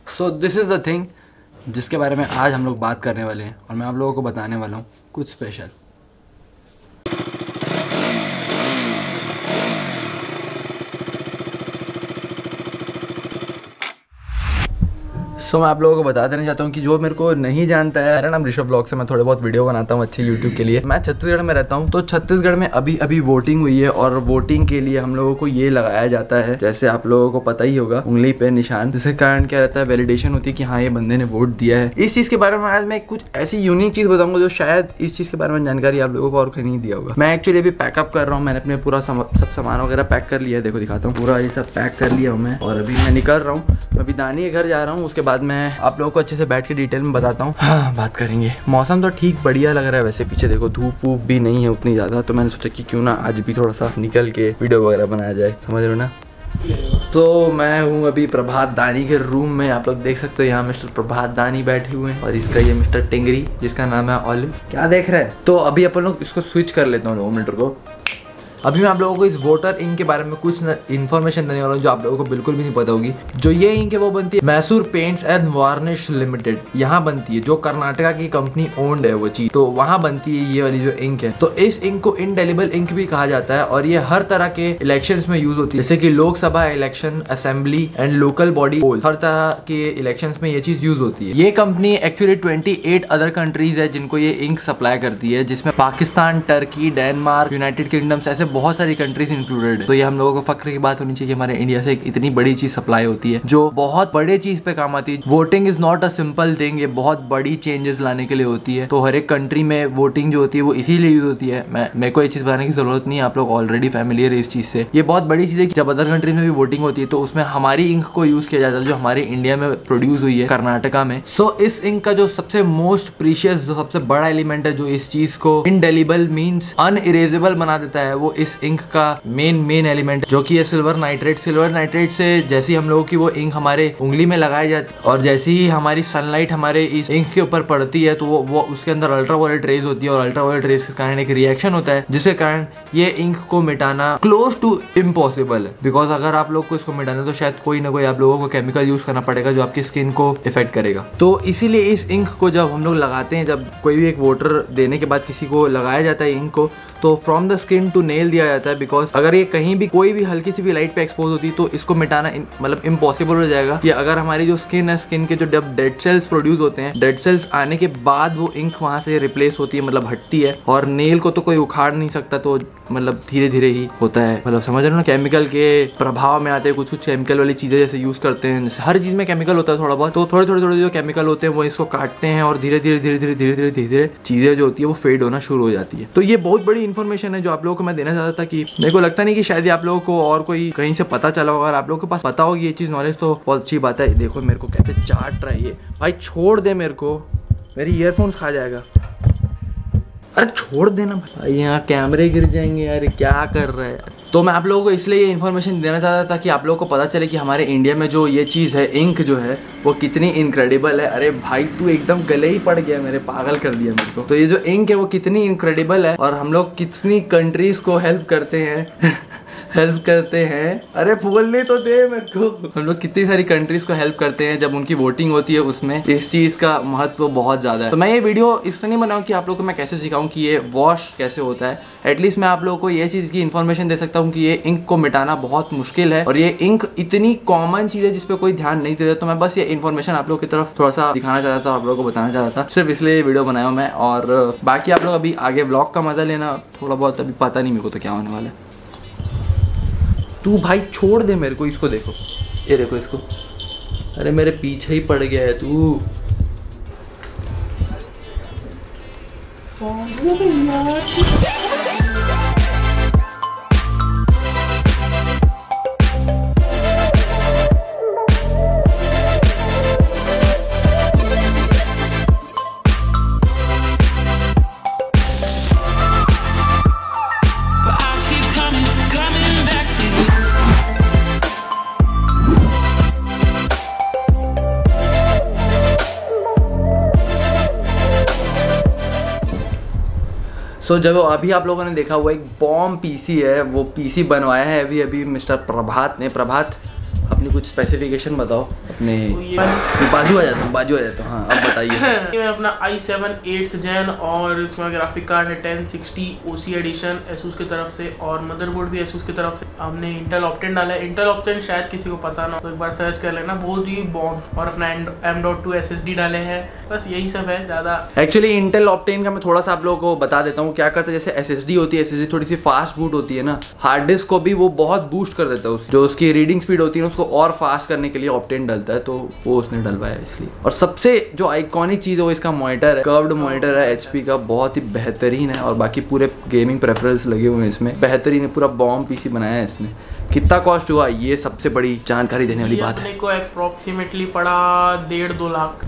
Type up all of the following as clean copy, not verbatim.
So this is the thing जिसके बारे में आज हम लोग बात करने वाले हैं और मैं आप लोगों को बताने वाला हूँ कुछ स्पेशल। मैं आप लोगों को बता देना चाहता हूँ कि जो मेरे को नहीं जानता है, मेरा नाम ऋषभ ब्लॉग से मैं थोड़े बहुत वीडियो बनाता हूँ अच्छे यूट्यूब के लिए। मैं छत्तीसगढ़ में रहता हूँ, तो छत्तीसगढ़ में अभी वोटिंग हुई है और वोटिंग के लिए हम लोगों को ये लगाया जाता है, जैसे आप लोगों को पता ही होगा, उंगली पे निशान, जिसके कारण क्या रहता है, वैलिडेशन होती है कि हाँ ये बंदे ने वोट दिया है। इस चीज़ के बारे में आज मैं कुछ ऐसी यूनिक चीज़ बताऊंगा जो शायद इस चीज़ के बारे में जानकारी आप लोगों को और कहीं नहीं दिया होगा। मैं एक्चुअली अभी पैकअप कर रहा हूँ, मैंने अपने पूरा सब सामान वगैरह पैक कर लिया है। देखो दिखाता हूँ, पूरा ये सब पैक कर लिया हूँ मैं और अभी मैं निकल रहा हूँ। अभी दानी के घर जा रहा हूँ, उसके बाद मैं आप लोगों को अच्छे से बैठ के डिटेल में बताता हूँ। हाँ, बात करेंगे। मौसम तो ठीक बढ़िया लग रहा है वैसे, पीछे देखो धूप वूप भी नहीं है उतनी ज़्यादा, तो मैंने सोचा कि क्यों ना आज भी थोड़ा सा निकल के वीडियो वगैरह बनाया जाए, समझ रहे हो ना। तो मैं हूँ अभी प्रभात दानी के रूम में, आप लोग देख सकते हो यहाँ मिस्टर प्रभात दानी बैठे हुए हैं और इसका ये मिस्टर टिंगरी जिसका नाम है ऑलिव। क्या देख रहे हैं? तो अभी अपन लोग इसको स्विच कर लेता हूँ 2 मिनट को। अभी मैं आप लोगों को इस वोटर इंक के बारे में कुछ इन्फॉर्मेशन देने वाला हूँ जो आप लोगों को बिल्कुल भी नहीं पता होगी। जो ये इंक है वो बनती है Mysore paints and varnish limited, यहाँ बनती है, जो कर्नाटका की कंपनी ओन्ड है वो चीज, तो वहाँ बनती है ये वाली जो इंक है। तो इस इंक को इंडेलिबल इंक भी कहा जाता है और ये हर तरह के इलेक्शंस में यूज होती है, जैसे कि Lok Sabha election, assembly and local body poll, हर तरह के इलेक्शंस में ये चीज यूज होती है। ये कंपनी एक्चुअली 28 अदर कंट्रीज है जिनको ये इंक सप्लाई करती है, जिसमें Pakistan, Turkey, Denmark, United Kingdoms, ऐसे बहुत सारी कंट्रीज इंक्लूडेड है। तो ये हम लोगों को फक्र की बात होनी चाहिए कि हमारे इंडिया से एक इतनी बड़ी चीज सप्लाई होती है जो बहुत बड़े चीज पे काम आती है। Voting is not a simple thing, ये बहुत बड़ी चेंजेस लाने के लिए होती है। तो हर एक कंट्री में वोटिंग जो होती है वो इसीलिए यूज होती है। मेरे को ये चीज बताने की जरूरत नहीं है, आप लोग ऑलरेडी फैमिलियर है इस चीज से। ये बहुत बड़ी चीज है कि जब अदर कंट्रीज में भी वोटिंग होती है तो उसमें हमारी इंक को यूज किया जाता है जो हमारे इंडिया में प्रोड्यूस हुई है कर्नाटका में। सो इस इंक का जो सबसे मोस्ट प्रीशियस, जो सबसे बड़ा एलिमेंट है जो इस चीज को इंडेलिबल मीन्स अनइरेजेबल बना देता है, वो इस इंक का मेन एलिमेंट जो कि है सिल्वर नाइट्रेट। सिल्वर नाइट्रेट से जैसी हम लोगों की वो इंक हमारे उंगली में लगाई जाती है और जैसे ही हमारी सनलाइट हमारे इस इंक के ऊपर पड़ती है तो वो उसके अंदर अल्ट्रावायलेट रेज होती है और अल्ट्रावायलेट रेज के कारण एक रिएक्शन होता है जिसके कारण ये इंक को मिटाना क्लोज टू इम्पॉसिबल है। बिकॉज अगर आप लोग को इसको मिटाना तो शायद कोई ना कोई आप लोगों को केमिकल यूज करना पड़ेगा जो आपकी स्किन को इफेक्ट करेगा। तो इसीलिए इस इंक को जब हम लोग लगाते हैं, जब कोई भी एक वोटर देने के बाद किसी को लगाया जाता है इंक को, तो from the skin to nail दिया जाता है। बिकॉज अगर ये कहीं भी कोई भी हल्की सी भी लाइट पे एक्सपोज होती तो इसको मिटाना मतलब इम्पॉसिबल हो जाएगा। या अगर हमारी जो स्किन है, स्किन के जो डेड सेल्स प्रोड्यूस होते हैं, डेड सेल्स आने के बाद वो इंक वहाँ से रिप्लेस होती है, मतलब हटती है। और नेल को तो कोई उखाड़ नहीं सकता, तो मतलब धीरे धीरे ही होता है, मतलब समझ रहे हो ना। केमिकल के प्रभाव में आते हैं कुछ केमिकल वाली चीज़ें जैसे यूज़ करते हैं, जैसे हर चीज़ में केमिकल होता है थोड़ा बहुत, तो थोड़े जो केमिकल होते हैं वो इसको काटते हैं और धीरे धीरे चीज़ें जो होती है वो फेड होना शुरू हो जाती है। तो ये बहुत बड़ी इन्फॉर्मेशन है जो आप लोगों को मैं देना चाहता था कि मेरे को लगता नहीं कि शायद आप लोगों को और कोई कहीं से पता चला होगा। अगर आप लोगों के पास पता होगी ये चीज़ नॉलेज तो बहुत अच्छी बात है। देखो मेरे को कैसे चाट रहा है ये, भाई छोड़ दे मेरे को, मेरी ईयरफोन्स खा जाएगा। अरे छोड़ देना भाई, यहाँ कैमरे गिर जाएंगे यार, क्या कर रहा है यार। तो मैं आप लोगों को इसलिए ये इन्फॉर्मेशन देना चाहता था कि आप लोगों को पता चले कि हमारे इंडिया में जो ये चीज़ है, इंक जो है, वो कितनी इनक्रेडिबल है। अरे भाई तू एकदम गले ही पड़ गया मेरे, पागल कर दिया मेरे को। तो ये जो इंक है वो कितनी इनक्रेडिबल है और हम लोग कितनी कंट्रीज को हेल्प करते हैं अरे बोलने तो दे मेरे को। हम लोग कितनी सारी कंट्रीज को हेल्प करते हैं जब उनकी वोटिंग होती है, उसमें इस चीज़ का महत्व बहुत ज़्यादा है। तो मैं ये वीडियो इसलिए नहीं बनाऊँ कि आप लोगों को मैं कैसे सिखाऊं कि ये वॉश कैसे होता है। एटलीस्ट मैं आप लोगों को ये चीज़ की इन्फॉर्मेशन दे सकता हूँ कि ये इंक को मिटाना बहुत मुश्किल है और ये इंक इतनी कॉमन चीज़ है जिसपे कोई ध्यान नहीं देता। तो मैं बस ये इन्फॉर्मेशन आप लोगों की तरफ थोड़ा सा दिखाना चाहता था, आप लोगों को बताना चाहता था, सिर्फ इसलिए ये वीडियो बनाया मैं। और बाकी आप लोग अभी आगे व्लॉग का मजा लेना, थोड़ा बहुत अभी पता नहीं मेरे को तो क्या होने वाला है। तू भाई छोड़ दे मेरे को, इसको देखो, ये देखो इसको, अरे मेरे पीछे ही पड़ गया है तू। तो जब अभी आप लोगों ने देखा हुआ एक बॉम्ब पीसी है, वो पीसी बनवाया है अभी मिस्टर प्रभात ने। प्रभात अपनी कुछ स्पेसिफिकेशन बताओ अपने। बाजू आ जाता हूँ हाँ अब बताइए। ये अपना i7 8th Gen और इसमें ग्राफिक कार्ड है 1060 OC एडिशन ASUS की तरफ से, और मदरबोर्ड भी ASUS की तरफ से। हमने इंटेल ऑप्टेन डाला है। इंटेल ऑप्टेन शायद किसी को पता ना, तो एक बार सर्च कर लेना, बहुत ही बॉम्ब। और अपना M.2 SSD डाले हैं, बस यही सब है ज़्यादा। एक्चुअली इंटेल ऑप्टेन का मैं थोड़ा सा आप लोगों को बता देता हूँ क्या करता है। जैसे SSD होती है, SSD थोड़ी सी फास्ट बूट होती है ना, हार्ड डिस्क को भी वो बहुत बूस्ट कर देता है। जो उसकी रीडिंग स्पीड होती है उसको और फास्ट करने के लिए ऑप्टेन डलता है, तो वो उसने डलवाया इसलिए। और सबसे जो आइकॉनिक चीज़ है वो इसका मॉनिटर है, कर्व्ड मॉनिटर है HP का, बहुत ही बेहतरीन है। और बाकी पूरे गेमिंग प्रेफरेंस लगे हुए हैं इसमें, बेहतरीन है, पूरा बॉम्ब PC बनाया है इसने। कितना कॉस्ट हुआ ये सबसे बड़ी जानकारी देने वाली बात है। अपने को अप्रोक्सीमेटली पड़ा 1.5-2 लाख।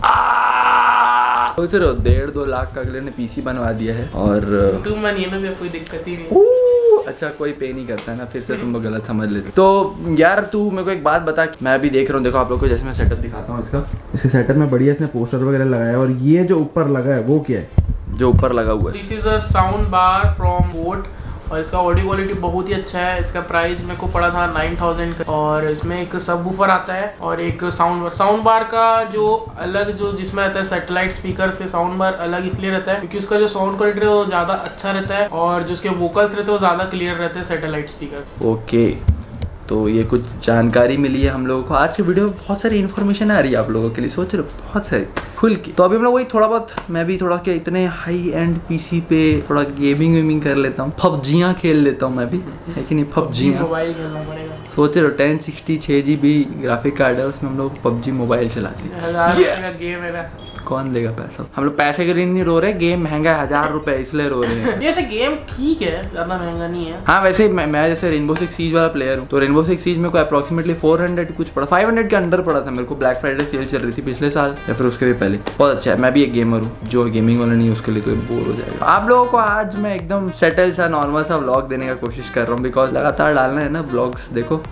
सोच रहे हो 1.5-2 लाख का अगले ने PC बनवा दिया है। और कोई दिक्कत ही नहीं। अच्छा कोई पे नहीं करता है ना, फिर से तुम लोग गलत समझ लेते। तो यार तू मेरे को एक बात बता, मैं अभी देख रहा हूँ, देखो आप लोग को जैसे मैं सेटअप दिखाता हूँ इसके सेटअप में बढ़िया इसने पोस्टर वगैरह लगाया है। और ये जो ऊपर लगा है वो क्या है जो ऊपर लगा हुआ है? This is a sound bar from boAt, और इसका ऑडियो क्वालिटी बहुत ही अच्छा है। इसका प्राइस मेरे को पड़ा था 9000 का, और इसमें एक सब वूफर आता है और एक साउंड बार का जो अलग जो जिसमें रहता है सैटेलाइट स्पीकर से साउंड बार अलग इसलिए रहता है क्योंकि उसका जो साउंड क्वालिटी है वो ज़्यादा अच्छा रहता है, और जो उसके वोकल्स रहते हैं वो ज़्यादा क्लियर रहते हैं सैटेलाइट स्पीकर। ओके, तो ये कुछ जानकारी मिली है हम लोगों को। आज की वीडियो में बहुत सारी इन्फॉर्मेशन आ रही है आप लोगों के लिए, सोच रहे हो बहुत सारी खुल की। तो अभी हम लोग वही थोड़ा बहुत, मैं भी थोड़ा क्या इतने हाई एंड PC पे थोड़ा गेमिंग कर लेता हूँ, पबजियाँ खेल लेता हूँ मैं भी, लेकिन ये पबजियाँ मोबाइल खेलना पड़ेगा। सोच रहे हो 1060 6GB ग्राफिक कार्ड है, उसमें हम लोग PUBG मोबाइल चलाते हैं। 1000 रुपये का गेम है। कौन देगा पैसा? हम लोग पैसे के लिए नहीं रो रहे, गेम महंगा है 1000 रुपए इसलिए रो रहे हैं। जैसे गेम ठीक है, ज्यादा महंगा नहीं है। हाँ वैसे मैं जैसे रेनबो सिक्स सीज वाला प्लेयर हूँ, तो रेनबो सिक्स सीज में को अप्रोक्सीमेटली 400 कुछ पड़ा, 500 के अंडर पड़ा था मेरे को। ब्लैक फ्राइडे सेल चल रही थी पिछले साल या फिर उसके भी पहले। बहुत अच्छा है, मैं भी एक गेमर हूँ, जो गेमिंग वाला नहीं है उसके लिए तो बोर हो जाएगा। आप लोगों को आज मैं एकदम सेटल सा नॉर्मल सा व्लॉग देने का कोशिश कर रहा हूँ, बिकॉज लगातार डालना है ना ब्लॉग्स। देखो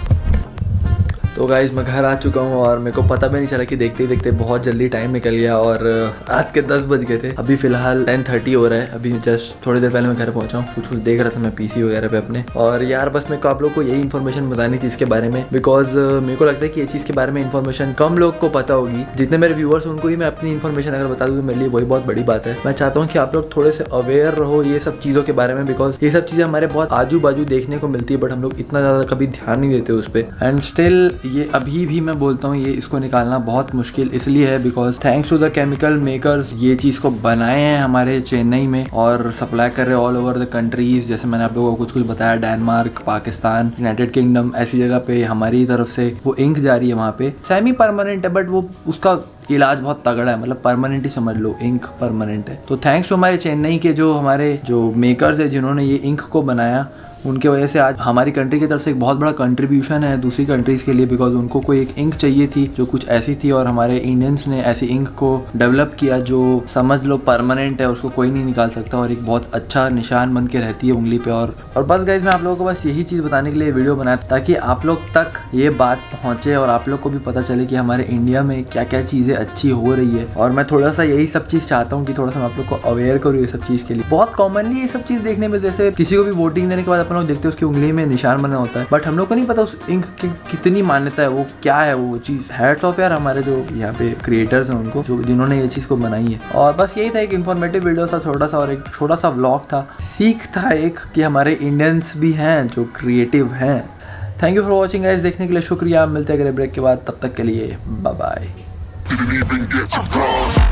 तो गाइज मैं घर आ चुका हूँ और मेरे को पता भी नहीं चला कि देखते ही देखते बहुत जल्दी टाइम निकल गया और रात के 10 बज गए थे। अभी फिलहाल 10:30 हो रहा है। अभी जस्ट थोड़ी देर पहले मैं घर पहुँचा हूँ, कुछ देख रहा था मैं PC वगैरह पे अपने। और यार बस मेरे को आप लोग को यही इन्फॉर्मेशन बतानी थी इसके बारे में, बिकॉज मेरे को लगता है कि ये चीज़ के बारे में इन्फॉर्मेशन कम लोग को पता होगी। जितने मेरे व्यूअर्स उनको ही मैं अपनी इन्फॉर्मेशन अगर बता दूँ तो मेरे लिए वही बहुत बड़ी बात है। मैं चाहता हूँ कि आप लोग थोड़े से अवेयर रहो ये सब चीज़ों के बारे में, बिकॉज ये सब चीज़ें हमारे बहुत आजू बाजू देखने को मिलती है, बट हम लोग इतना ज़्यादा कभी ध्यान नहीं देते उस पर। एंड स्टिल ये अभी भी मैं बोलता हूँ ये इसको निकालना बहुत मुश्किल इसलिए है because thanks to the chemical makers ये चीज़ को बनाए हैं हमारे चेन्नई में और सप्लाई कर रहे हैं ऑल ओवर द कंट्रीज। जैसे मैंने आप लोगों को कुछ बताया, डेनमार्क, पाकिस्तान, यूनाइटेड किंगडम, ऐसी जगह पे हमारी तरफ से वो इंक जा रही है। वहाँ पे सेमी परमानेंट है बट वो उसका इलाज बहुत तगड़ा है, मतलब परमानेंट ही समझ लो, इंक परमानेंट है। तो थैंक्स टू हमारे चेन्नई के जो हमारे जो मेकर्स है जिन्होंने ये इंक को बनाया, उनके वजह से आज हमारी कंट्री की तरफ से एक बहुत बड़ा कंट्रीब्यूशन है दूसरी कंट्रीज़ के लिए, बिकॉज उनको कोई एक इंक चाहिए थी जो कुछ ऐसी थी और हमारे इंडियंस ने ऐसी इंक को डेवलप किया जो समझ लो परमानेंट है, उसको कोई नहीं निकाल सकता और एक बहुत अच्छा निशान बन के रहती है उंगली पे। और बस गाइज मैं आप लोगों को बस यही चीज़ बताने के लिए वीडियो बनाया ताकि आप लोग तक ये बात पहुँचे और आप लोग को भी पता चले कि हमारे इंडिया में क्या क्या चीज़ें अच्छी हो रही है। और मैं थोड़ा सा यही सब चीज़ चाहता हूँ कि थोड़ा सा मैं आप लोग को अवेयर करूँ ये सब चीज़ के लिए। बहुत कॉमनली ये सब चीज़ देखने में, जैसे किसी को भी वोटिंग देने के बाद लोग देखते हैं उसकी उंगली में निशान बना होता है, बट हम लोग को नहीं पता उस इंक की कितनी मान्यता है, वो क्या है वो चीज़। हैट्स ऑफ यार हमारे जो यहाँ पे क्रिएटर्स हैं उनको, जो जिन्होंने ये चीज़ को बनाई है। और बस यही था, एक इन्फॉर्मेटिव वीडियो था छोटा सा और एक छोटा सा व्लॉग था, सीख था एक कि हमारे इंडियंस भी हैं जो क्रिएटिव हैं। Thank you for watching guys, देखने के लिए शुक्रिया। मिलते हैं अगले ब्रेक के बाद, तब तक के लिए बाय बाय।